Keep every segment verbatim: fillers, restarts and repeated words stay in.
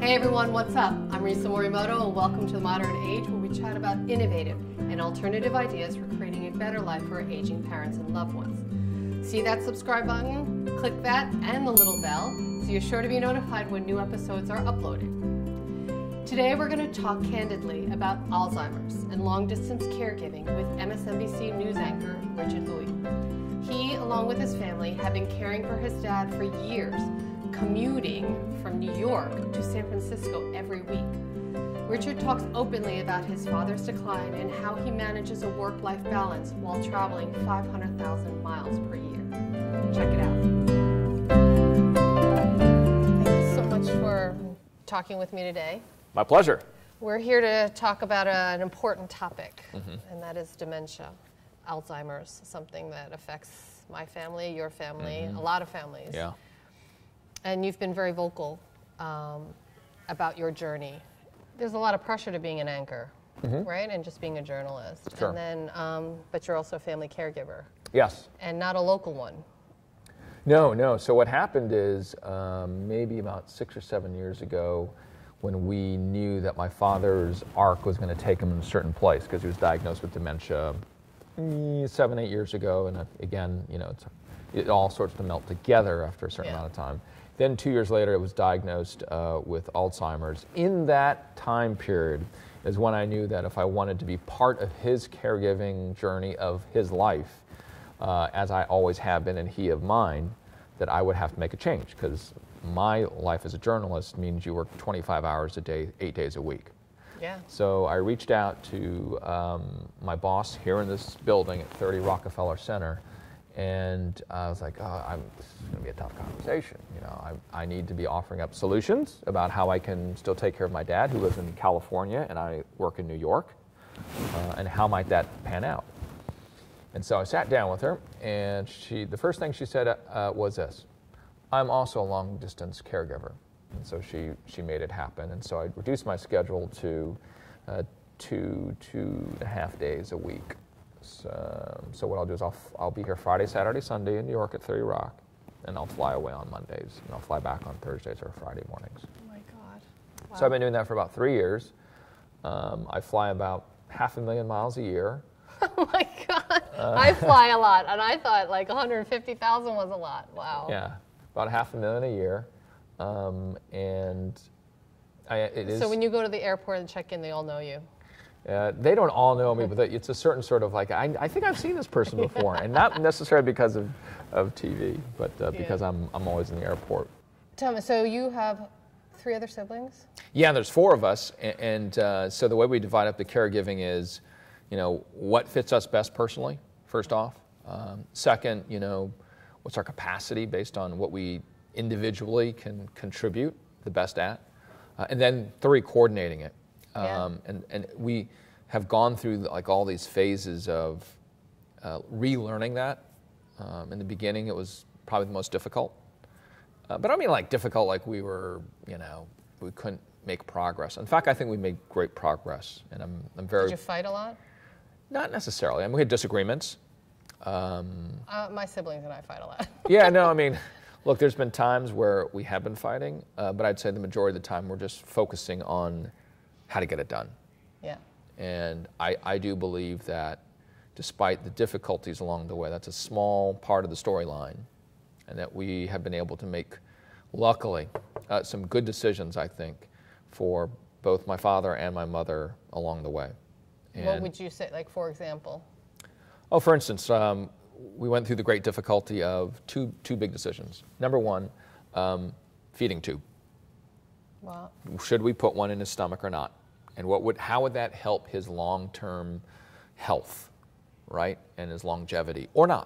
Hey everyone, what's up? I'm Risa Morimoto and welcome to The Modern Age, where we chat about innovative and alternative ideas for creating a better life for our aging parents and loved ones. See that subscribe button? Click that and the little bell so you're sure to be notified when new episodes are uploaded. Today we're going to talk candidly about Alzheimer's and long-distance caregiving with M S N B C News anchor Richard Lui. He, along with his family, have been caring for his dad for years, commuting from New York to San Francisco every week. Richard talks openly about his father's decline and how he manages a work-life balance while traveling five hundred thousand miles per year. Check it out. Thank you so much for talking with me today. My pleasure. We're here to talk about a, an important topic, mm-hmm. and that is dementia, Alzheimer's, something that affects my family, your family, mm-hmm. a lot of families. Yeah. And you've been very vocal um, about your journey. There's a lot of pressure to being an anchor, mm-hmm. right? And just being a journalist. Sure. And then, um, but you're also a family caregiver. Yes. And not a local one. No, no. So what happened is um, maybe about six or seven years ago, when we knew that my father's arc was going to take him in a certain place because he was diagnosed with dementia mm, seven, eight years ago. And uh, again, you know, it's, it all sorts to melt together after a certain yeah. amount of time. Then two years later, it was diagnosed uh, with Alzheimer's. In that time period is when I knew that if I wanted to be part of his caregiving journey of his life, uh, as I always have been and he of mine, that I would have to make a change, because my life as a journalist means you work twenty-five hours a day, eight days a week. Yeah. So I reached out to um, my boss here in this building at thirty Rockefeller Center, and I was like, oh, I'm, this is going to be a tough conversation. You know, I, I need to be offering up solutions about how I can still take care of my dad, who lives in California, and I work in New York, uh, and how might that pan out? And so I sat down with her, and she, the first thing she said uh, was this: I'm also a long-distance caregiver. And so she, she made it happen. And so I reduced my schedule to uh, two, two and a half days a week. So, so what I'll do is I'll, I'll be here Friday, Saturday, Sunday in New York at thirty Rock, and I'll fly away on Mondays, and I'll fly back on Thursdays or Friday mornings. Oh my God. Wow. So I've been doing that for about three years. Um, I fly about half a million miles a year. Oh my God. Uh, I fly a lot, and I thought like one hundred fifty thousand was a lot. Wow. Yeah, about half a million a year. Um, and I, it is. So when you go to the airport and check in, they all know you? Uh, they don't all know me, but it's a certain sort of like, I, I think I've seen this person before, and not necessarily because of, of T V, but uh, because yeah. I'm, I'm always in the airport. Tell me, so you have three other siblings? Yeah, there's four of us, and, and uh, so the way we divide up the caregiving is, you know, what fits us best personally, first off. Um, second, you know, what's our capacity based on what we individually can contribute the best at. Uh, and then three, coordinating it. Um, yeah. and, and we have gone through like all these phases of uh, relearning that. Um, in the beginning, it was probably the most difficult. Uh, but I mean like difficult like we were, you know, we couldn't make progress. In fact, I think we made great progress. And I'm, I'm very... Did you fight a lot? Not necessarily. I mean, we had disagreements. Um, uh, my siblings and I fight a lot. Yeah, no, I mean, look, there's been times where we have been fighting, uh, but I'd say the majority of the time we're just focusing on how to get it done. Yeah. And I, I do believe that despite the difficulties along the way, that's a small part of the storyline, and that we have been able to make, luckily, uh, some good decisions, I think, for both my father and my mother along the way. And what would you say, like, for example? Oh, for instance, um, we went through the great difficulty of two, two big decisions. Number one, um, feeding tube. Wow. Should we put one in his stomach or not? And what would, how would that help his long-term health, right, and his longevity, or not?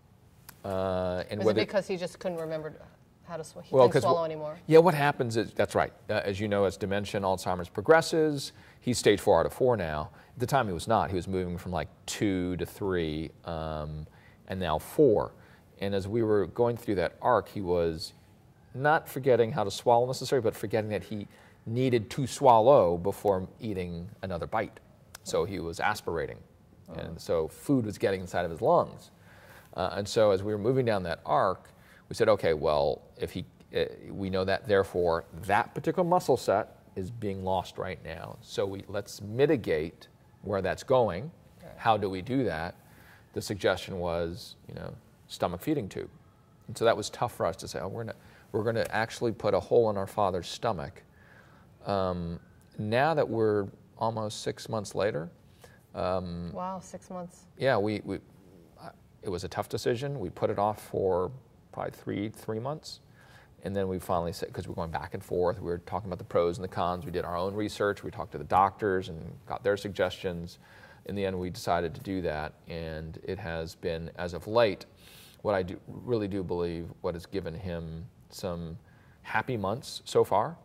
Uh, and Was whether, it because he just couldn't remember how to sw he well, couldn't swallow anymore? Yeah, what happens is, that's right. Uh, as you know, as dementia and Alzheimer's progresses, he's stage four out of four now. At the time he was not. He was moving from like two to three, um, and now four. And as we were going through that arc, he was not forgetting how to swallow necessarily, but forgetting that he needed to swallow before eating another bite. So he was aspirating. Oh. And so food was getting inside of his lungs. Uh, and so as we were moving down that arc, we said, okay, well, if he uh, we know that therefore that particular muscle set is being lost right now. So we let's mitigate where that's going. Right. How do we do that? The suggestion was, you know, stomach feeding tube. And so that was tough for us to say, oh, we're gonna, we're gonna actually put a hole in our father's stomach. Um, now that we're almost six months later. Um, wow, six months. Yeah, we, we, uh, it was a tough decision. We put it off for probably three, three months. And then we finally said, because we're going back and forth, we were talking about the pros and the cons. We did our own research. We talked to the doctors and got their suggestions. In the end, we decided to do that. And it has been, as of late, what I do, really do believe, what has given him some happy months so far,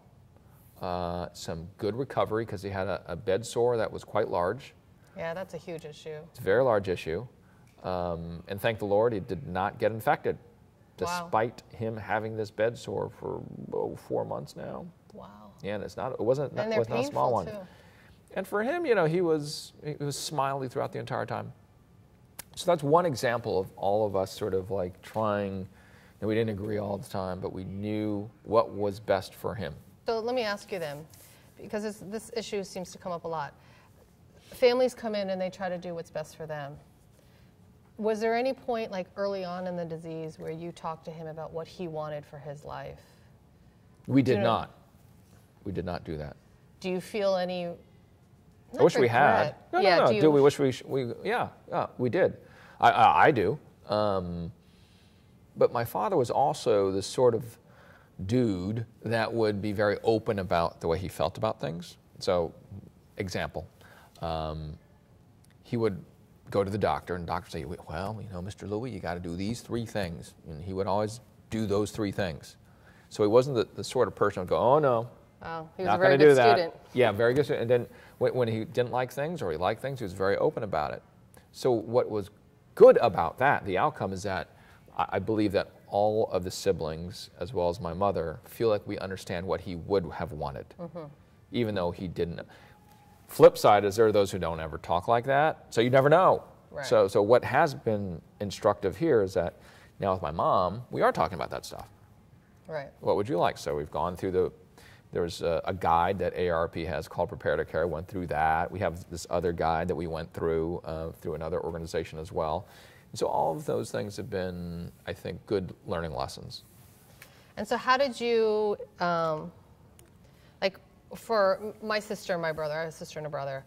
uh, some good recovery, because he had a, a bed sore that was quite large. Yeah, that's a huge issue. It's a very large issue. Um, and thank the Lord, he did not get infected, despite wow. him having this bed sore for oh, four months now. Wow. Yeah, and it's not, it wasn't, and it was not a small one. Too. And for him, you know, he was, he was smiley throughout the entire time. So that's one example of all of us sort of like trying, and we didn't agree all the time, but we knew what was best for him. So let me ask you then, because this, this issue seems to come up a lot. Families come in and they try to do what's best for them. Was there any point, like early on in the disease, where you talked to him about what he wanted for his life? We did you know, not. We did not do that. Do you feel any? I wish regret. we had. No, yeah, no, no. Do, you, do we wish we? Sh we yeah, yeah, we did. I, I, I do. Um, but my father was also this sort of dude that would be very open about the way he felt about things. So, example, um, he would go to the doctor, and the doctor would say, well, you know, Mister Lui, you got to do these three things. And he would always do those three things. So he wasn't the, the sort of person who would go, oh, no. Oh, he was not a very do good that. student. Yeah, very good student. And then when, when he didn't like things or he liked things, he was very open about it. So what was good about that, the outcome, is that I, I believe that all of the siblings, as well as my mother, feel like we understand what he would have wanted, mm-hmm. even though he didn't. Flip side is there are those who don't ever talk like that, so you never know. Right. So, so what has been instructive here is that now with my mom, we are talking about that stuff. Right. What would you like? So we've gone through the, there's a, a guide that A A R P has called Prepare to Care. Went through that. We have this other guide that we went through uh, through another organization as well. And so all of those things have been, I think, good learning lessons. And so how did you, um, like for my sister and my brother, I have a sister and a brother,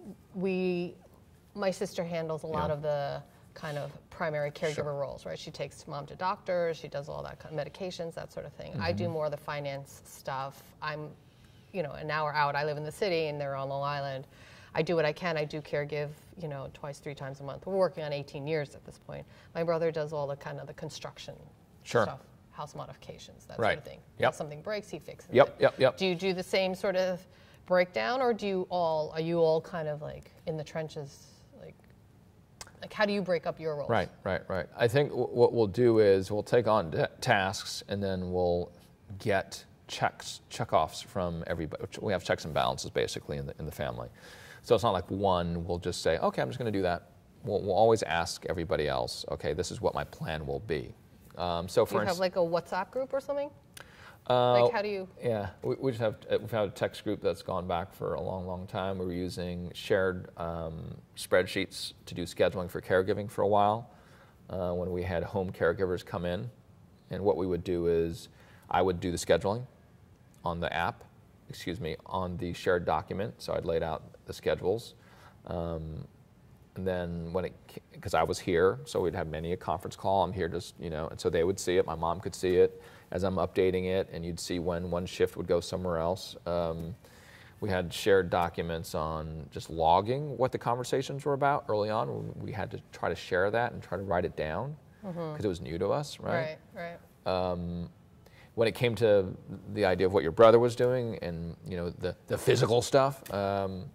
we, my sister handles a lot yeah. of the kind of primary caregiver sure. roles, right? She takes mom to doctors, she does all that kind of medications, that sort of thing. Mm-hmm. I do more of the finance stuff. I'm, you know, an hour out. I live in the city and they're on Long Island. I do what I can. I do caregive, you know, twice, three times a month. We're working on eighteen years at this point. My brother does all the kind of the construction sure. stuff, house modifications, that right. sort of thing. Yep. If something breaks, he fixes yep, it. Yep, yep. Do you do the same sort of breakdown, or do you all, are you all kind of like in the trenches? Like, like how do you break up your roles? Right, right, right. I think w what we'll do is we'll take on tasks and then we'll get checks, check-offs from everybody. We have checks and balances basically in the, in the family. So it's not like one will just say, okay, I'm just going to do that. We'll, we'll always ask everybody else, okay, this is what my plan will be. Um, so for do you have like a WhatsApp group or something? Uh, like how do you? Yeah, we, we just have, we've had a text group that's gone back for a long, long time. We were using shared um, spreadsheets to do scheduling for caregiving for a while uh, when we had home caregivers come in. And what we would do is I would do the scheduling on the app, excuse me, on the shared document. So I'd laid out the schedules. Um, and then when it, because I was here, so we'd have many a conference call. I'm here just, you know, and so they would see it. My mom could see it as I'm updating it, and you'd see when one shift would go somewhere else. Um, we had shared documents on just logging what the conversations were about early on. We had to try to share that and try to write it down because mm-hmm. it was new to us, right? Right, right. Um, when it came to the idea of what your brother was doing and, you know, the, the physical stuff, um,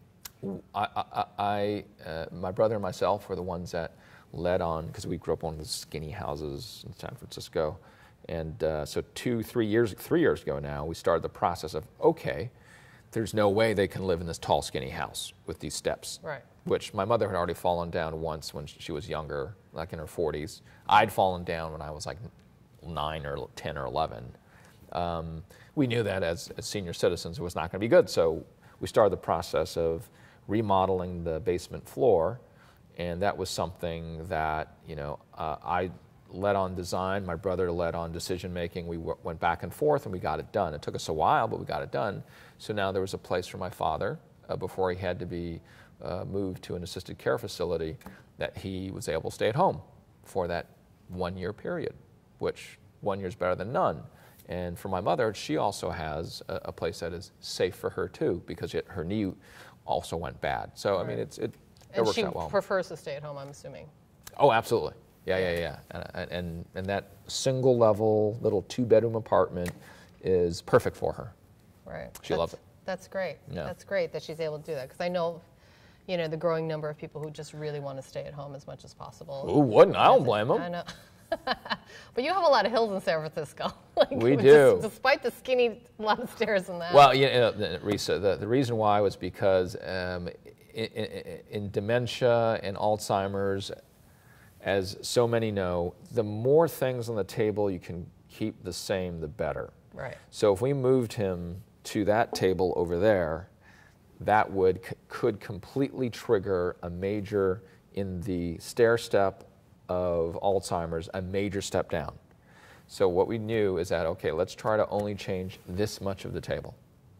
I, I, I uh, my brother and myself were the ones that led on, because we grew up in one of the skinny houses in San Francisco. And uh, so two, three years, three years ago now, we started the process of, okay, there's no way they can live in this tall, skinny house with these steps. Right. Which my mother had already fallen down once when she was younger, like in her forties. I'd fallen down when I was like nine or ten or eleven. Um, we knew that as, as senior citizens it was not going to be good, so we started the process of remodeling the basement floor, and that was something that, you know, uh, I led on design, my brother led on decision making. We w went back and forth and we got it done. It took us a while, but we got it done. So now there was a place for my father uh, before he had to be uh, moved to an assisted care facility, that he was able to stay at home for that one year period, which one year is better than none. And for my mother, she also has a, a place that is safe for her too, because it, her knee also went bad. So right. I mean, it's, it, it and works she out well. prefers to stay at home, I'm assuming. Oh, absolutely. Yeah, yeah, yeah. And, and, and that single level little two bedroom apartment is perfect for her. Right. She that's, loves it. That's great. Yeah. That's great that she's able to do that. Because I know, you know, the growing number of people who just really want to stay at home as much as possible. Who wouldn't? I don't blame them. I know. But you have a lot of hills in San Francisco. Like, we just, do. Despite the skinny, lot of stairs in that. Well, you know, Risa, the, the reason why was because um, in, in, in dementia and Alzheimer's, as so many know, the more things on the table you can keep the same, the better. Right. So if we moved him to that table over there, that would could completely trigger a major, in the stair step of Alzheimer's, a major step down. So what we knew is that, okay, let's try to only change this much of the table.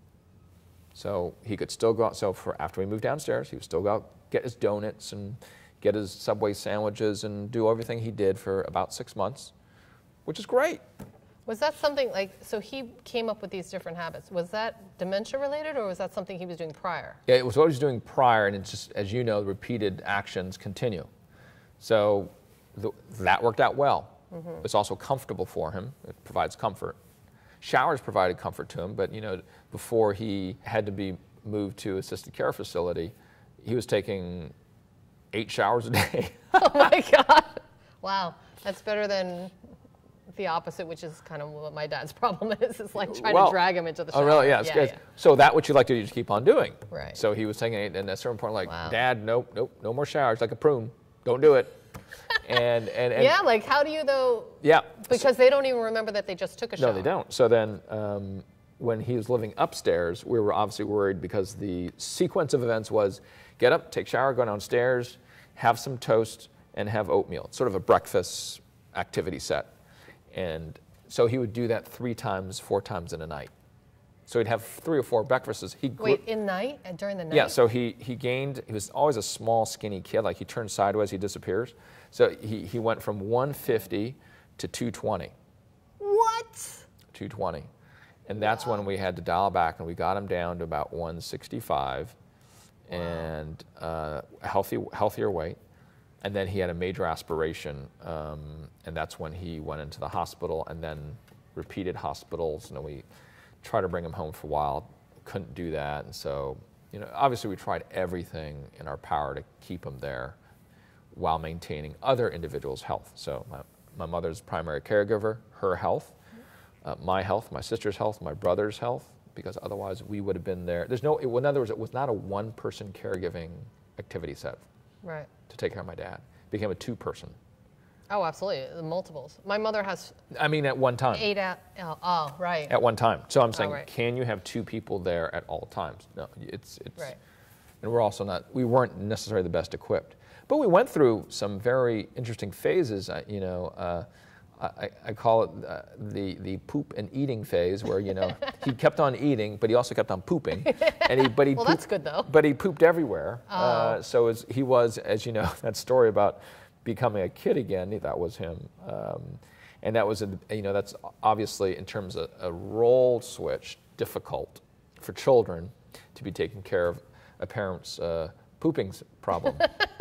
So he could still go out, so for after we moved downstairs, he would still go out, get his donuts and get his Subway sandwiches and do everything he did for about six months, which is great. Was that something like, so he came up with these different habits. Was that dementia related, or was that something he was doing prior? Yeah, it was what he was doing prior, and it's just, as you know, repeated actions continue. So the, that worked out well. Mm-hmm. It's also comfortable for him. It provides comfort. Showers provided comfort to him, but you know, before he had to be moved to assisted care facility, he was taking eight showers a day. Oh my God. Wow. That's better than the opposite, which is kind of what my dad's problem is. It's like trying well, to drag him into the shower. Oh, really? Yeah. yeah, yeah. So that what you like to do, you just keep on doing. Right. So he was taking eight, and at a certain point, like, wow. Dad, nope, nope, no more showers, like a prune. Don't do it. And, and, and yeah, like how do you though? Yeah. Because they don't even remember that they just took a shower. No, they don't. So then um, when he was living upstairs, we were obviously worried because the sequence of events was get up, take a shower, go downstairs, have some toast, and have oatmeal. It's sort of a breakfast activity set. And so he would do that three times, four times in a night. So he'd have three or four breakfasts. He Wait, in night? Uh, during the night? Yeah, so he, he gained, he was always a small, skinny kid. Like he turns sideways, he disappears. So he, he went from one fifty to two twenty. What? two twenty. And that's wow. when we had to dial back, and we got him down to about one sixty-five wow. and uh, healthy, healthier weight. And then he had a major aspiration, um, and that's when he went into the hospital, and then repeated hospitals. You know, we tried to bring him home for a while, couldn't do that, and so, you know, obviously we tried everything in our power to keep him there while maintaining other individuals' health. So my, my mother's primary caregiver, her health, uh, my health, my sister's health, my brother's health, because otherwise we would have been there. There's no, in other words, it was not a one-person caregiving activity set. Right. To take care of my dad. It became a two-person. Oh, absolutely, the multiples. My mother has. I mean, at one time. Eight at. Oh, oh right. At one time. So I'm saying, oh, right. can you have two people there at all times? No, it's it's. Right. And we're also not. We weren't necessarily the best equipped, but we went through some very interesting phases. You know, uh, I, I call it uh, the the poop and eating phase, where you know he kept on eating, but he also kept on pooping, and he but he well, pooped, that's good though. But he pooped everywhere. Oh. Uh, so as he was, as you know, that story about becoming a kid again, that was him, um, and that was a, you know that's obviously in terms of a role switch difficult for children to be taking care of a parent's uh, pooping problem.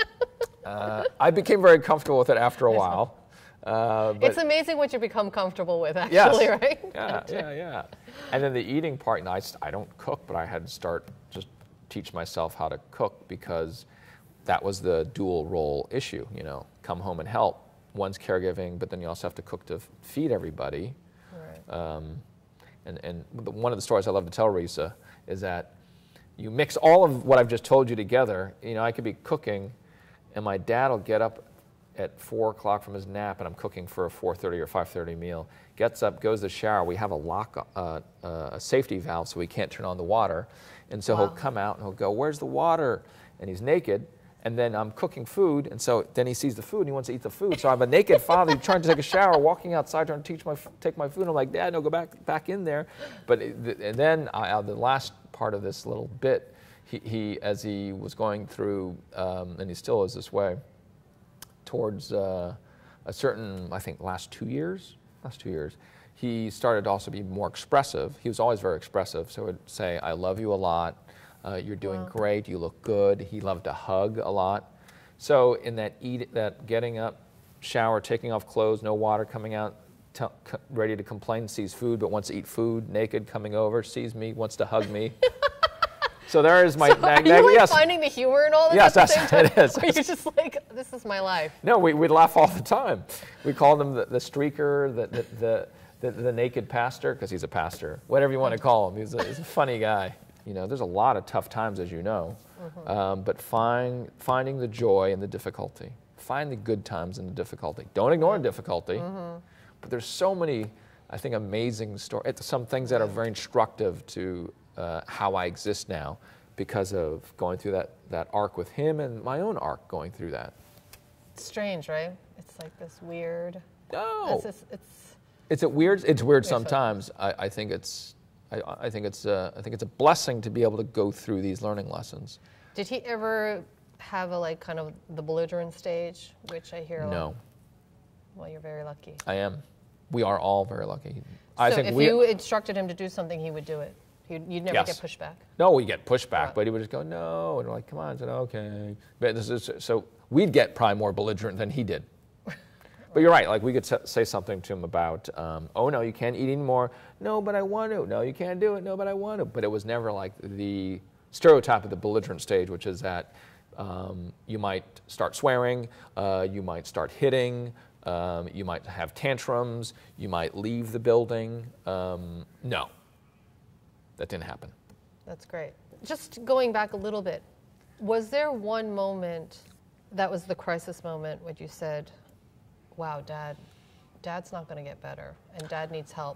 uh, I became very comfortable with it after a while. Uh, but it's amazing what you become comfortable with, actually, yes. right? Yeah, yeah, yeah. And then the eating part, and I, I don't cook, but I had to start just teach myself how to cook because that was the dual role issue, you know, come home and help. One's caregiving, but then you also have to cook to f- feed everybody. Right. Um, and and the, one of the stories I love to tell, Risa, is that you mix all of what I've just told you together. You know, I could be cooking, and my dad will get up at four o'clock from his nap, and I'm cooking for a four thirty or five thirty meal. Gets up, goes to the shower. We have a lock, uh, uh, a safety valve, so we can't turn on the water. And so wow. he'll come out and he'll go, "Where's the water?" And he's naked. And then I'm cooking food, and so then he sees the food, and he wants to eat the food. So I'm a naked father trying to take a shower, walking outside, trying to teach my, take my food. I'm like, "Dad, no, go back, back in there." But and then I, uh, the last part of this little bit, he, he as he was going through, um, and he still is this way, towards uh, a certain, I think, last two years, last two years, he started to also be more expressive. He was always very expressive, so he would say, "I love you a lot. Uh, you're doing wow. great. You look good." He loved to hug a lot. So in that eat, that getting up, shower, taking off clothes, no water, coming out, t ready to complain, sees food, but wants to eat food, naked, coming over, sees me, wants to hug me. So there is my. So are you like yes. finding the humor in all this? Yes, at the that's same it is. Or you're just like, "This is my life." No, we we'd laugh all the time. We called him the, the streaker, the the the, the, the naked pastor, because he's a pastor. Whatever you want to call him, he's a, he's a funny guy. You know, there's a lot of tough times, as you know, mm-hmm. um, but find, finding the joy in the difficulty. Find the good times in the difficulty. Don't ignore difficulty, mm-hmm. but there's so many, I think, amazing stories, some things that are very instructive to uh, how I exist now because of going through that, that arc with him and my own arc going through that. It's strange, right? It's like this weird... No. It's, just, it's, it's a weird, it's weird sometimes. I, I think it's... I, I think it's a, I think it's a blessing to be able to go through these learning lessons. Did he ever have a like kind of the belligerent stage, which I hear a no. lot? Well, you're very lucky. I am. We are all very lucky. So I think if we, you instructed him to do something, he would do it. You'd, you'd never yes. get pushback. No, we'd get pushback, right. but he would just go no, and we're like, "Come on," I said, "Okay." But this is so we'd get probably more belligerent than he did. But you're right, like we could say something to him about, um, "Oh no, you can't eat anymore." "No, but I want to." "No, you can't do it." "No, but I want to." But it was never like the stereotype of the belligerent stage, which is that um, you might start swearing, uh, you might start hitting, um, you might have tantrums, you might leave the building. Um, no, that didn't happen. That's great. Just going back a little bit, was there one moment that was the crisis moment when you said, "Wow, Dad, Dad's not going to get better, and Dad needs help"?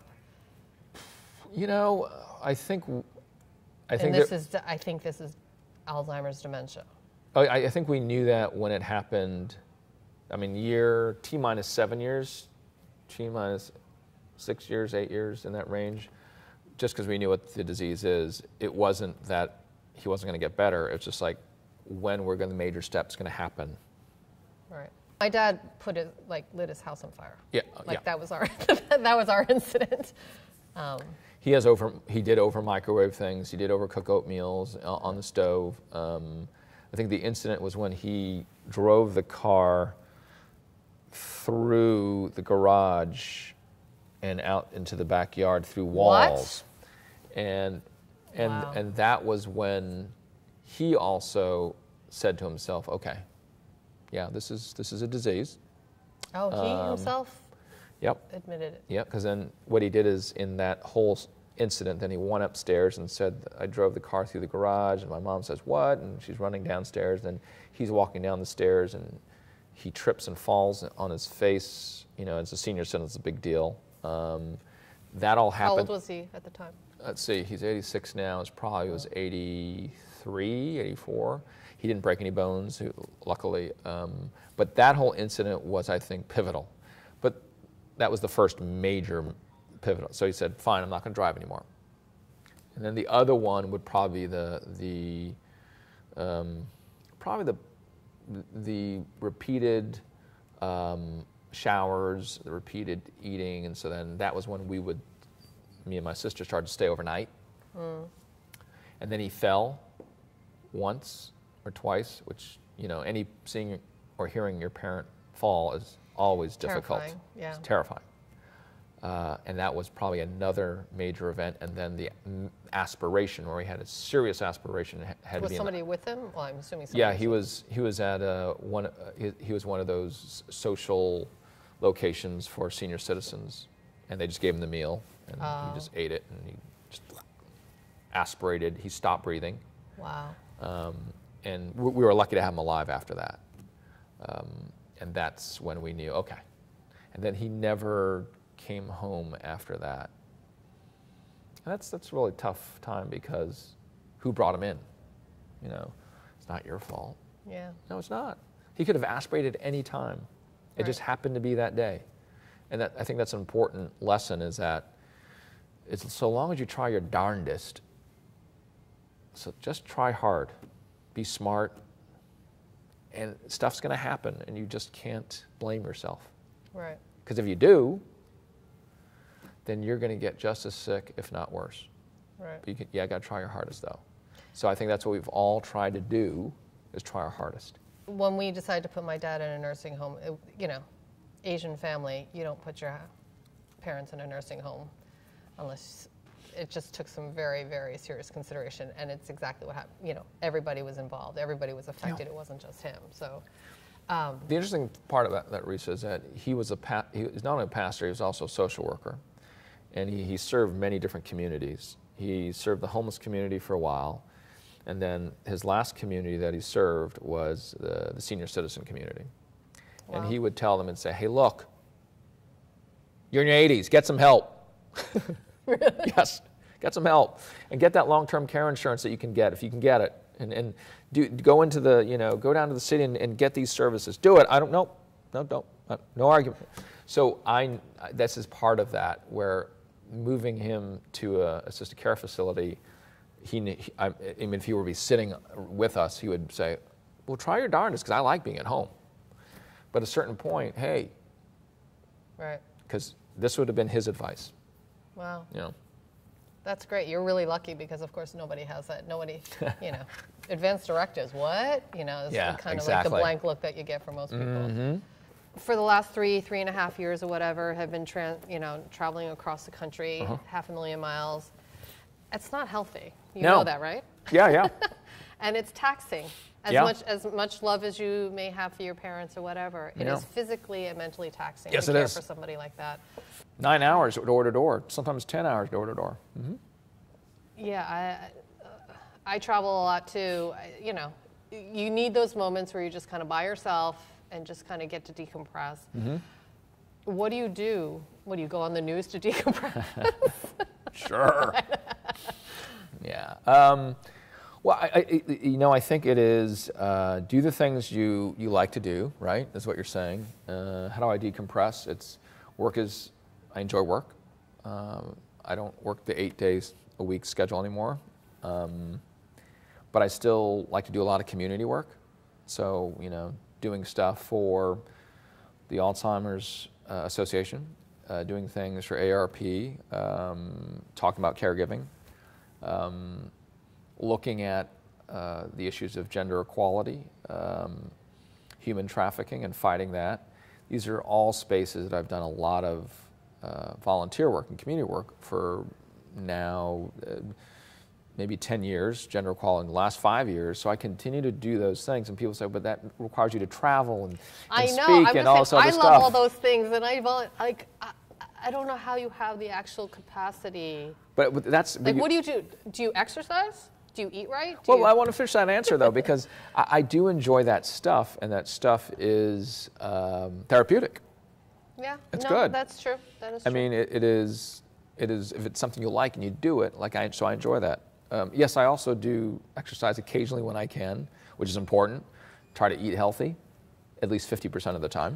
You know, I think, I think and this that, is, I think this is Alzheimer's dementia. I, I think we knew that when it happened. I mean, year T minus seven years, T minus six years, eight years in that range. Just because we knew what the disease is, it wasn't that he wasn't going to get better. It was just like, when were the major steps going to happen? Right. My dad put it like lit his house on fire. Yeah, like yeah. that was our that was our incident. Um, he has over he did over microwave things. He did overcook oatmeals on the stove. Um, I think the incident was when he drove the car through the garage and out into the backyard through walls. What? And and wow. and that was when he also said to himself, "Okay, yeah, this is this is a disease." Oh, he um, himself yep. admitted it. Yep, because then what he did is in that whole incident, then he went upstairs and said, "I drove the car through the garage," and my mom says, "What?" And she's running downstairs, and he's walking down the stairs, and he trips and falls on his face. You know, as a senior citizen, it's a big deal. Um, that all happened. How old was he at the time? Let's see, he's eighty-six now. It's probably was eighty-three, eighty-four. He didn't break any bones, luckily. Um, but that whole incident was, I think, pivotal. But that was the first major pivotal. So he said, "Fine, I'm not going to drive anymore." And then the other one would probably be the the um, probably the the repeated um, showers, the repeated eating, and so then that was when we would. Me and my sister started to stay overnight. Mm. And then he fell once or twice, which, you know, any seeing or hearing your parent fall is always difficult. Terrifying, yeah. It's terrifying. Uh, and that was probably another major event. And then the aspiration, where he had a serious aspiration. Had was to be somebody in the, with him? Well, I'm assuming somebody Yeah, was he was, he was at a, one, uh, he, he was one of those social locations for senior citizens. And they just gave him the meal. And oh. he just ate it, and he just aspirated. He stopped breathing. Wow. Um, and we, we were lucky to have him alive after that. Um, and that's when we knew, okay. And then he never came home after that. And that's, that's a really tough time because who brought him in? You know, it's not your fault. Yeah. No, it's not. He could have aspirated any time. It Right. just happened to be that day. And that, I think that's an important lesson, is that it's so long as you try your darndest, so just try hard, be smart, and stuff's going to happen, and you just can't blame yourself. Right. Because if you do, then you're going to get just as sick, if not worse. Right. But you can, yeah, got to try your hardest, though. So I think that's what we've all tried to do, is try our hardest. When we decided to put my dad in a nursing home, it, you know, Asian family, you don't put your parents in a nursing home unless it just took some very, very serious consideration. And it's exactly what happened. You know, everybody was involved. Everybody was affected. Yeah. It wasn't just him. So um, the interesting part of that, that Risa, is that he was a pa he was not only a pastor, he was also a social worker. And he, he served many different communities. He served the homeless community for a while. And then his last community that he served was the, the senior citizen community. Wow. And he would tell them and say, hey, look, you're in your eighties, get some help. Really? Yes, get some help. And get that long-term care insurance that you can get, if you can get it. And, and do, go into the, you know, go down to the city and, and get these services. Do it. I don't know. No, don't. No argument. So I, this is part of that, where moving him to a assisted care facility, he, he I, I mean, if he were to be sitting with us, he would say, well, try your darndest, because I like being at home. But at a certain point, hey, right. Because this would have been his advice. Wow. You know. That's great. You're really lucky because, of course, nobody has that. Nobody, you know, advanced directives. What? You know, it's Yeah, kind of exactly. like the blank look that you get from most people. Mm-hmm. For the last three, three and a half years or whatever, have been, tra you know, traveling across the country, Uh-huh. half a million miles. It's not healthy. You No. know that, right? Yeah, yeah. And it's taxing. As Yeah. much as much love as you may have for your parents or whatever, it Yeah. is physically and mentally taxing Yes, to it care is. for somebody like that. Nine hours door to door, sometimes ten hours door to door. Mm-hmm. Yeah, I, uh, I travel a lot too. I, you know, you need those moments where you're just kind of by yourself and just kind of get to decompress. Mm-hmm. What do you do? What do you go on the news to decompress? Sure. Yeah. Um, well, I, I, you know, I think it is uh, do the things you, you like to do, right? That's what you're saying. Uh, how do I decompress? It's work is, I enjoy work. Um, I don't work the eight days a week schedule anymore. Um, but I still like to do a lot of community work. So, you know, doing stuff for the Alzheimer's uh, Association, uh, doing things for A R P, um, talking about caregiving. Um, looking at uh, the issues of gender equality, um, human trafficking, and fighting that. These are all spaces that I've done a lot of uh, volunteer work and community work for now uh, maybe ten years, gender equality in the last five years. So I continue to do those things, and people say, but that requires you to travel and, and I know. speak I'm and just all saying, this other I love stuff. all those things, and I vol- like. I, I don't know how you have the actual capacity. But but that's Like, you, what do you do? Do you exercise? Do you eat right? Do Well, you... I want to finish that answer, though, because I, I do enjoy that stuff, and that stuff is um, therapeutic. Yeah, It's no, good. that's true. That is I true. mean, it, it is, it is, if it's something you like and you do it, like I, so I enjoy that. Um, yes, I also do exercise occasionally when I can, which is important. Try to eat healthy, at least fifty percent of the time.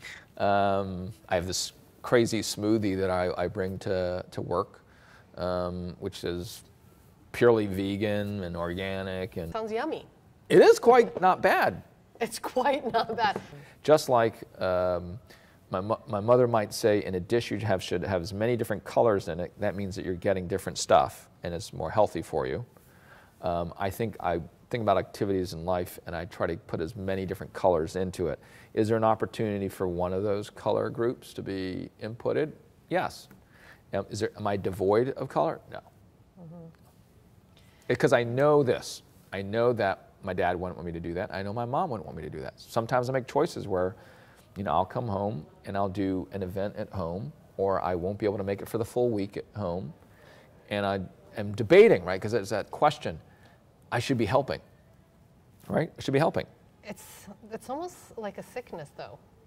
Um, I have this crazy smoothie that I, I bring to, to work, um, which is purely vegan and organic. And Sounds yummy. it is quite not bad. It's quite not bad. Just like um, my, mo my mother might say, in a dish you have, should have as many different colors in it. That means that you're getting different stuff, and it's more healthy for you. Um, I think I think about activities in life, and I try to put as many different colors into it. Is there an opportunity for one of those color groups to be inputted? Yes. Um, is there, am I devoid of color? No. Mm-hmm. Because I know this. I know that my dad wouldn't want me to do that. I know my mom wouldn't want me to do that. Sometimes I make choices where, you know, I'll come home and I'll do an event at home, or I won't be able to make it for the full week at home. And I am debating, right? Because it's that question. I should be helping, right? I should be helping. It's it's almost like a sickness, though.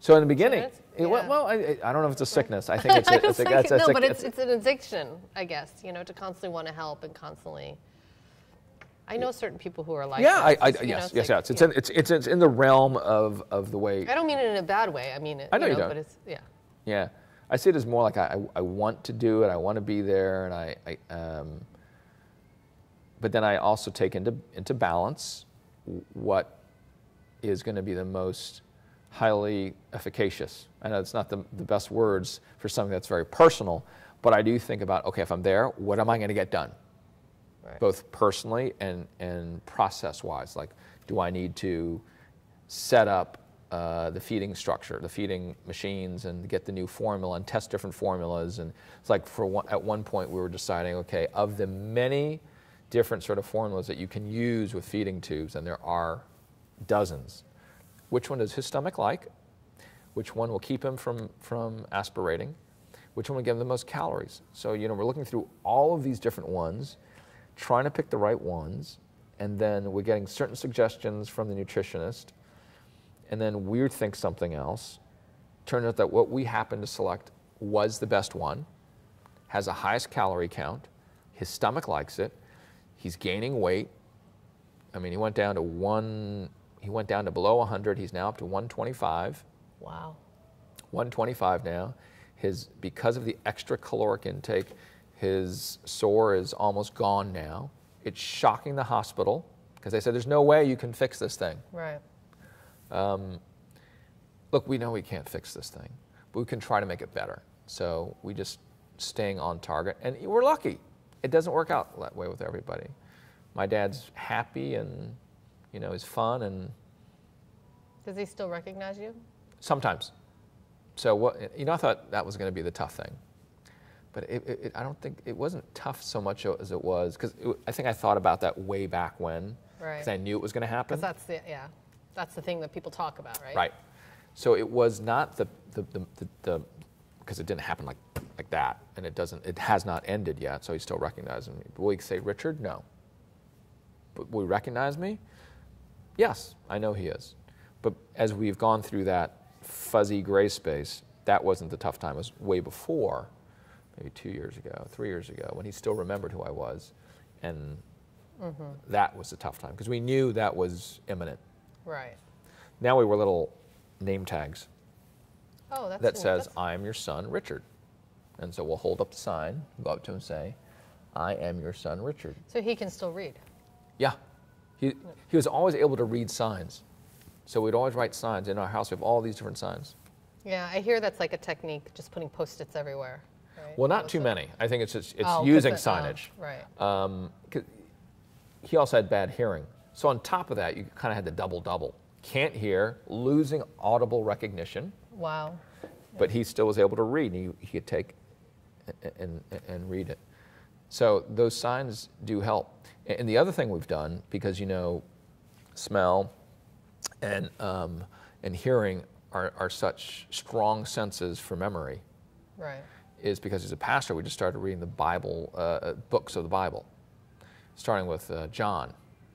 So in the beginning, It, yeah. well, well I, I don't know if it's a sickness. I think it's a, I it's a, think, it's a, no, it's but a, it's, it's an addiction, I guess, you know, to constantly want to help and constantly. I know certain people who are like yeah, that. I, I, you know, yes, it's yes, like, yes. It's, yeah. in, it's, it's, it's in the realm of, of the way. I don't mean it in a bad way. I mean it, I know you you know, don't. but it's, yeah. Yeah. I see it as more like I, I, I want to do it, I want to be there, and I, I um, but then I also take into, into balance what is going to be the most highly efficacious. I know it's not the, the best words for something that's very personal, but I do think about, okay, if I'm there, what am I going to get done? Right. Both personally and, and process-wise. Like, do I need to set up uh, the feeding structure, the feeding machines, and get the new formula and test different formulas? And it's like for one, at one point we were deciding, okay, of the many different sort of formulas that you can use with feeding tubes, and there are dozens, which one does his stomach like? Which one will keep him from, from aspirating? Which one will give him the most calories? So, you know, we're looking through all of these different ones, trying to pick the right ones, and then we're getting certain suggestions from the nutritionist, and then we think something else. Turns out that what we happen to select was the best one, has the highest calorie count, his stomach likes it, he's gaining weight. I mean, he went down to one, he went down to below one hundred, he's now up to one twenty-five. Wow. one twenty-five now. His, because of the extra caloric intake, his sore is almost gone now. It's shocking the hospital because they said there's no way you can fix this thing. Right. Um, look, we know we can't fix this thing, but we can try to make it better. So we just staying on target, and we're lucky. It doesn't work out that way with everybody. My dad's happy and, you know, he's fun, and does he still recognize you? sometimes. So what, you know, I thought that was going to be the tough thing, but it, it, I don't think it wasn't tough so much as it was, because I think I thought about that way back when, because right. I knew it was going to happen. Because that's the yeah, that's the thing that people talk about, right? Right. So it was not the the the, the, the because it didn't happen like like that, and it doesn't, it has not ended yet. So he's still recognizing me. Will he say, Richard? No. But will he recognize me? Yes, I know he is. But as we've gone through that fuzzy gray space, that wasn't the tough time. It was way before, maybe two years ago, three years ago, when he still remembered who I was, and mm-hmm. that was the tough time because we knew that was imminent. Right. Now we were little name tags. Oh, that's that cool. says, that's... "I am your son, Richard," and so we'll hold up the sign, go up to him, and say, "I am your son, Richard." So he can still read. Yeah, he he was always able to read signs. So we'd always write signs. In our house, we have all these different signs. Yeah, I hear that's like a technique, just putting Post-its everywhere. Right? Well, not Post-it. too many. I think it's just, it's oh, using it, signage. Oh, right. Um, 'cause he also had bad hearing. So on top of that, you kind of had the double-double. Can't hear, losing audible recognition. Wow. But he still was able to read, and he, he could take and, and, and read it. So those signs do help. And the other thing we've done, because, you know, smell and, um, and hearing are, are such strong senses for memory, right, is because as a pastor, we just started reading the Bible, uh, books of the Bible, starting with uh, John.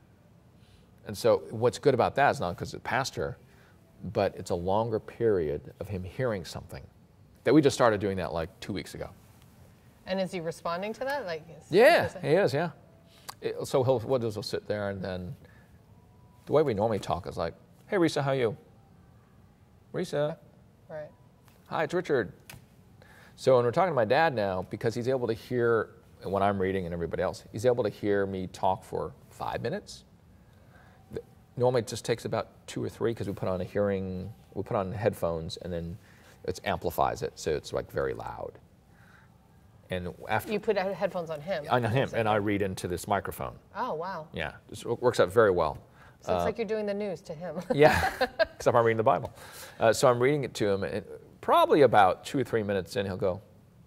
And so what's good about that is not because it's a pastor, but it's a longer period of him hearing something. That we just started doing that like two weeks ago. And is he responding to that? Like, is, yeah, is he is, yeah. It, so he'll, what does, he'll sit there, and then the way we normally talk is like, "Hey, Risa, how are you?" "Risa." Right. "Hi, it's Richard." So when we're talking to my dad now, because he's able to hear, when I'm reading and everybody else, he's able to hear me talk for five minutes. Normally it just takes about two or three because we put on a hearing, we put on headphones, and then it amplifies it, so it's like very loud. And after you put headphones on him. On him, and I read into this microphone. Oh, wow. Yeah, it works out very well. So it's uh, like you're doing the news to him. Yeah, except I'm reading the Bible. Uh, so I'm reading it to him, and probably about two or three minutes in, he'll go,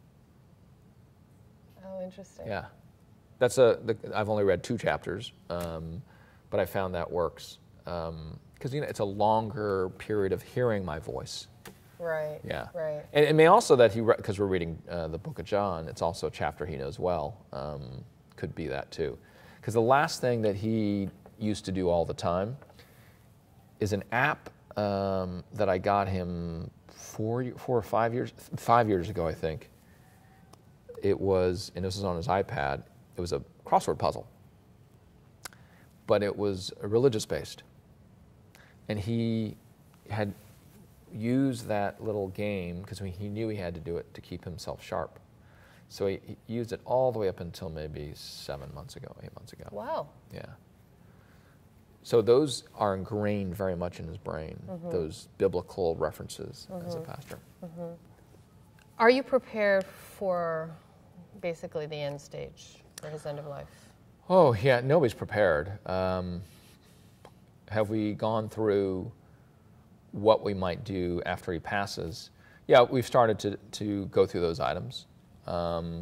"Oh, interesting." Yeah, that's a. The, I've only read two chapters, um, but I found that works because um, you know it's a longer period of hearing my voice. Right. Yeah. Right. And it may also that he, because we're reading uh, the Book of John, it's also a chapter he knows well. Um, could be that too, because the last thing that he used to do all the time is an app um, that I got him four, four or five years, five years ago, I think. It was, and this was on his iPad, it was a crossword puzzle, but it was religious-based. And he had used that little game, because he knew he had to do it to keep himself sharp. So he, he used it all the way up until maybe seven months ago, eight months ago. Wow. Yeah. So those are ingrained very much in his brain, mm-hmm. those biblical references mm-hmm. as a pastor. Mm-hmm. Are you prepared for basically the end stage, for his end of life? Oh, yeah, nobody's prepared. Um, have we gone through what we might do after he passes? Yeah, we've started to, to go through those items. Um,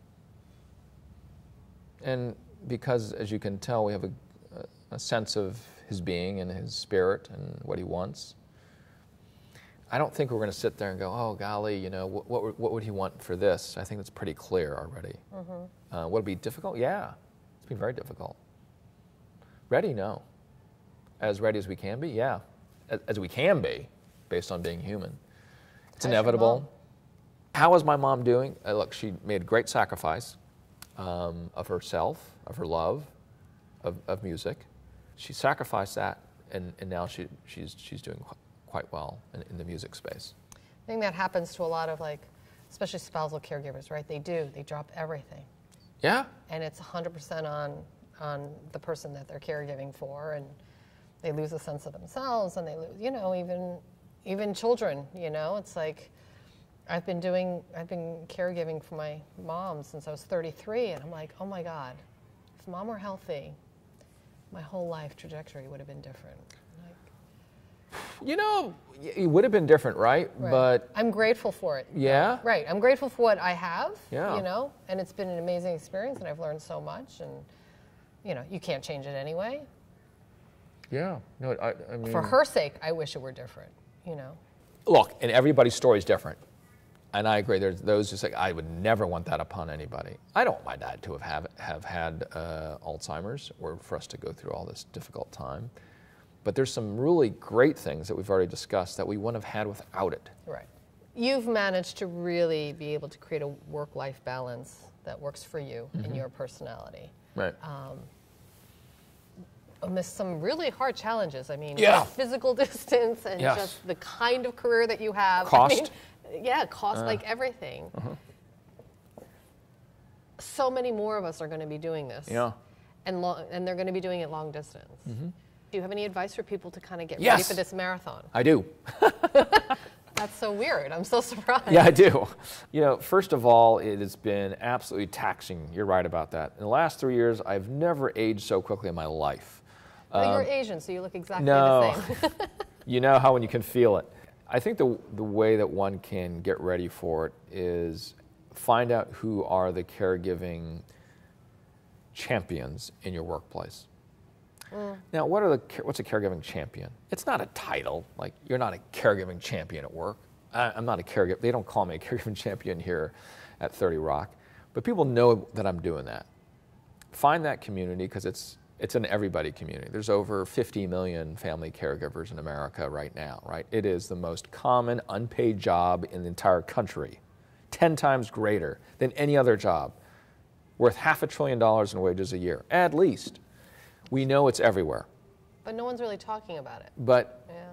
and because, as you can tell, we have a, a sense of his being and his spirit and what he wants, I don't think we're going to sit there and go, oh, golly, you know, what, what, what would he want for this? I think that's pretty clear already. Mm-hmm. Uh, would it be difficult? Yeah, it's been very difficult. Ready? No. As ready as we can be? Yeah. As, as we can be, based on being human. It's How's inevitable. How is my mom doing? Uh, look, she made a great sacrifice um, of herself, of her love, of, of music. She sacrificed that, and, and now she, she's, she's doing qu- quite well in, in the music space. I think that happens to a lot of, like, especially spousal caregivers, right? They do. They drop everything. Yeah. And it's one hundred percent on, on the person that they're caregiving for, and they lose a sense of themselves, and they lose, you know, even, even children, you know? It's like, I've been doing, I've been caregiving for my mom since I was thirty-three, and I'm like, oh my God, if mom were healthy, my whole life trajectory would have been different. Like, you know, it would have been different, right? right? But I'm grateful for it. Yeah? Right, I'm grateful for what I have, yeah. you know, and it's been an amazing experience, and I've learned so much, and, you know, you can't change it anyway. Yeah, no, I, I mean... For her sake, I wish it were different, you know. Look, and everybody's story is different. And I agree, there's those who say, I would never want that upon anybody. I don't want my dad to have, have, have had uh, Alzheimer's, or for us to go through all this difficult time. But there's some really great things that we've already discussed that we wouldn't have had without it. Right. You've managed to really be able to create a work-life balance that works for you mm-hmm. and your personality. Right. Um, amidst some really hard challenges. I mean, yeah. physical distance and yes. just the kind of career that you have. Cost. I mean, yeah, cost uh, like everything. Uh-huh. So many more of us are going to be doing this. Yeah. And long, and they're going to be doing it long distance. Mm-hmm. Do you have any advice for people to kind of get yes. ready for this marathon? I do. That's so weird. I'm so surprised. Yeah, I do. You know, first of all, it has been absolutely taxing. You're right about that. In the last three years, I've never aged so quickly in my life. Well, um, you're Asian, so you look exactly no, the same. You know how when you can feel it. I think the the way that one can get ready for it is find out who are the caregiving champions in your workplace. Mm. Now, what are the what's a caregiving champion? It's not a title. Like, you're not a caregiving champion at work. I, I'm not a caregiver. They don't call me a caregiving champion here at thirty Rock, but people know that I'm doing that. Find that community, because it's it's an everybody community. There's over fifty million family caregivers in America right now, right? It is the most common unpaid job in the entire country, ten times greater than any other job, worth half a trillion dollars in wages a year, at least. We know it's everywhere. But no one's really talking about it. But, yeah.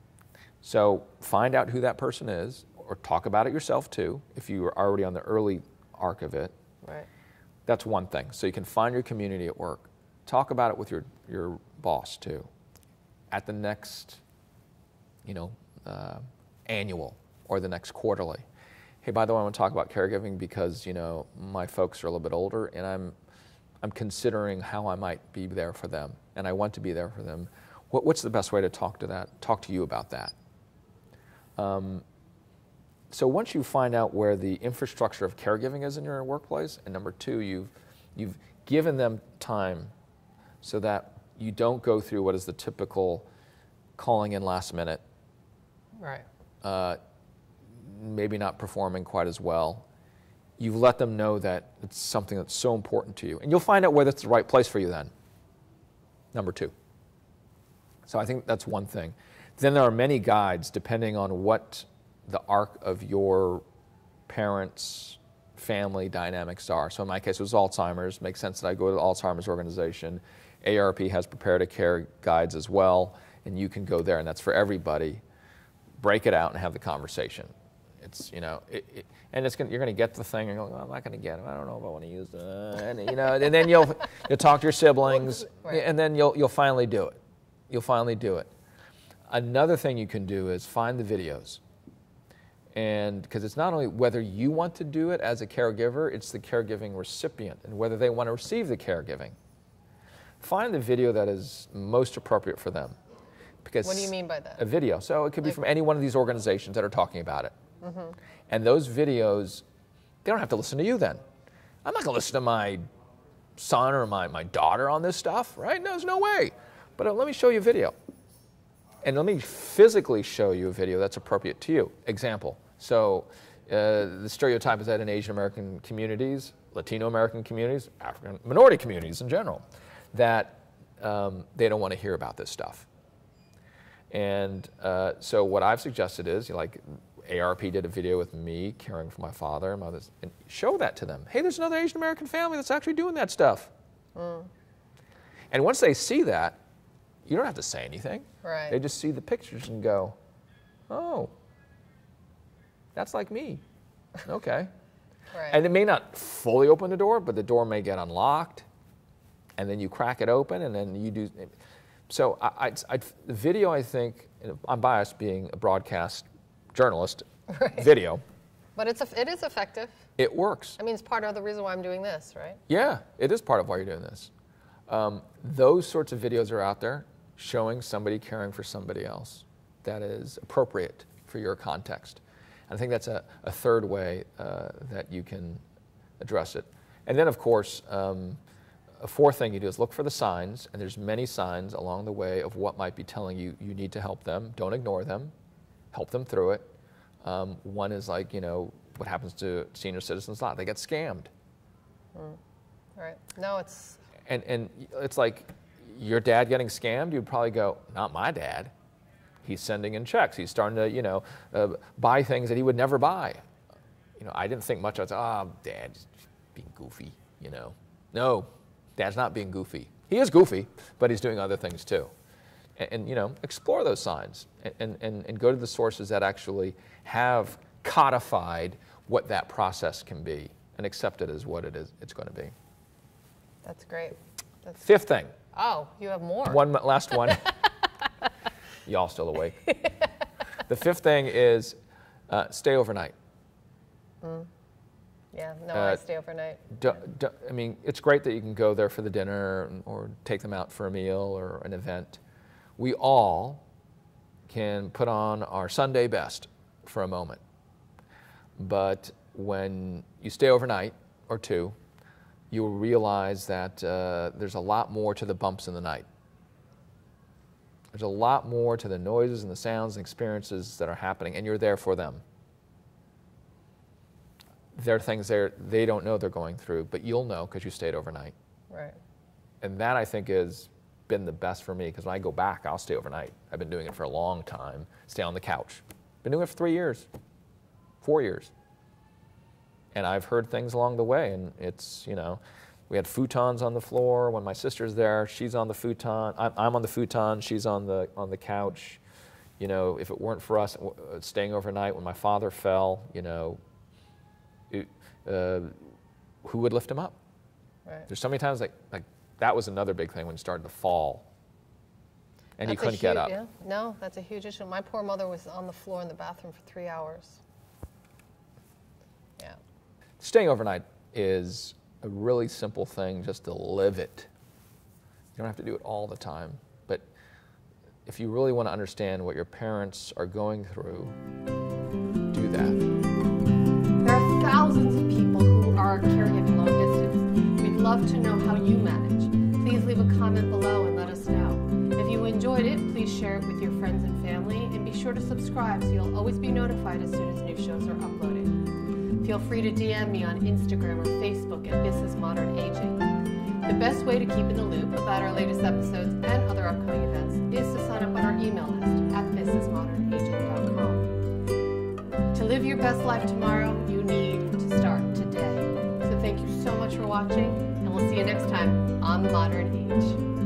So find out who that person is, or talk about it yourself too, if you are already on the early arc of it. Right. That's one thing. So you can find your community at work. Talk about it with your, your boss too. At the next, you know, uh, annual or the next quarterly. Hey, by the way, I want to talk about caregiving because, you know, my folks are a little bit older, and I'm I'm considering how I might be there for them, and I want to be there for them. What, what's the best way to talk to that? Talk to you about that. Um, so once you find out where the infrastructure of caregiving is in your workplace, and number two, you've you've given them time so that you don't go through what is the typical calling in last minute. Right. Uh, maybe not performing quite as well. You've let them know that it's something that's so important to you. And you'll find out whether it's the right place for you then. Number two. So I think that's one thing. Then there are many guides depending on what the arc of your parents' family dynamics are. So in my case, it was Alzheimer's. Makes sense that I go to the Alzheimer's organization. A A R P has prepare to care guides as well, and you can go there, and that's for everybody. Break it out and have the conversation. It's, you know, it, it, and it's gonna, you're going to get the thing, and you're going, oh, I'm not going to get it. I don't know if I want to use it. And, you know, and then you'll, you'll talk to your siblings, right. and then you'll, you'll finally do it. You'll finally do it. Another thing you can do is find the videos. And because it's not only whether you want to do it as a caregiver, it's the caregiving recipient and whether they want to receive the caregiving. Find the video that is most appropriate for them. Because what do you mean by that? A video. So it could be like, from any one of these organizations that are talking about it. Mm-hmm. And those videos, they don't have to listen to you then. I'm not going to listen to my son or my, my daughter on this stuff, right? No, there's no way. But uh, let me show you a video. And let me physically show you a video that's appropriate to you. Example. So uh, the stereotype is that in Asian American communities, Latino American communities, African minority communities in general, that um, they don't want to hear about this stuff. And uh, so what I've suggested is, you know, like A R P did a video with me caring for my father and mothers, and show that to them. Hey, there's another Asian American family that's actually doing that stuff. Mm. And once they see that, you don't have to say anything. Right. They just see the pictures and go, oh, that's like me. Okay. Right. And it may not fully open the door, but the door may get unlocked, and then you crack it open, and then you do. So I, I, I, the video, I think, I'm biased being a broadcast journalist, right. Video. But it's a, it is effective. It works. I mean, it's part of the reason why I'm doing this, right? Yeah, it is part of why you're doing this. Um, those sorts of videos are out there showing somebody caring for somebody else that is appropriate for your context. And I think that's a, a third way uh, that you can address it. And then, of course, um, a fourth thing you do is look for the signs, and there's many signs along the way of what might be telling you you need to help them. Don't ignore them. Help them through it. Um, one is like, you know, what happens to senior citizens a lot. They get scammed. Mm. Right. No, it's... And, and it's like your dad getting scammed, you'd probably go, not my dad. He's sending in checks. He's starting to, you know, uh, buy things that he would never buy. You know, I didn't think much. I was, oh, Dad's being goofy, you know. No, Dad's not being goofy. He is goofy, but he's doing other things too. And, and you know, explore those signs and, and, and go to the sources that actually have codified what that process can be and accept it as what it is it's going to be. That's great. That's Fifth thing. Oh, you have more. One last one. Y'all still awake. The fifth thing is uh, stay overnight. Mm. Yeah, no, uh, I stay overnight. Do, do, I mean, it's great that you can go there for the dinner or take them out for a meal or an event. We all can put on our Sunday best for a moment. But when you stay overnight or two, you will realize that uh, there's a lot more to the bumps in the night. There's a lot more to the noises and the sounds and experiences that are happening, and you're there for them. There are things there they don't know they're going through, but you'll know because you stayed overnight. Right. And that, I think, has been the best for me, because when I go back, I'll stay overnight. I've been doing it for a long time. Stay on the couch. Been doing it for three years, four years. And I've heard things along the way, and it's, you know, we had futons on the floor. When my sister's there, she's on the futon. I'm, I'm on the futon, she's on the, on the couch. You know, if it weren't for us staying overnight, when my father fell, you know, it, uh, who would lift him up? Right. There's so many times, like, like that was another big thing when he started to fall. And that's he couldn't huge, get up. Yeah. No, that's a huge issue. My poor mother was on the floor in the bathroom for three hours. Yeah. Staying overnight is a really simple thing, just to live it. You don't have to do it all the time. But if you really want to understand what your parents are going through, do that. There are thousands of people who are caregiving long distance. We'd love to know how you manage. Please leave a comment below and let us know. If you enjoyed it, please share it with your friends and family, and be sure to subscribe so you'll always be notified as soon as new shows are uploaded. Feel free to D M me on Instagram or Facebook at This Is Modern Aging. The best way to keep in the loop about our latest episodes and other upcoming events is to sign up on our email list at this best life tomorrow, you need to start today. So thank you so much for watching, and we'll see you next time on The Modern Age.